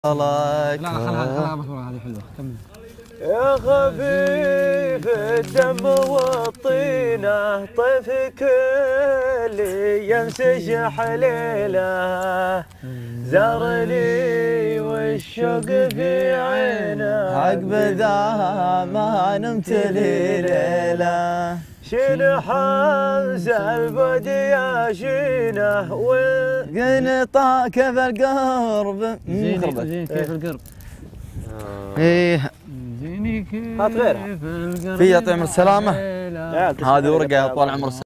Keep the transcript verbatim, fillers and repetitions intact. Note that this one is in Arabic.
لا لا خلها خلها مفروض هذه حلوه كمل. يا خفيف الدم والطينة طيف كل يمسش حليله زارني والشوق في عينه عقب ذا ما نمت ليله شين حمزة البدي يا شينه قنطا كيف القرب زين زين كيف القرب؟ ايه زيني كيف هات غيرها القرب؟ في يعطي عمر السلامه لا هذه ورقه طال عمر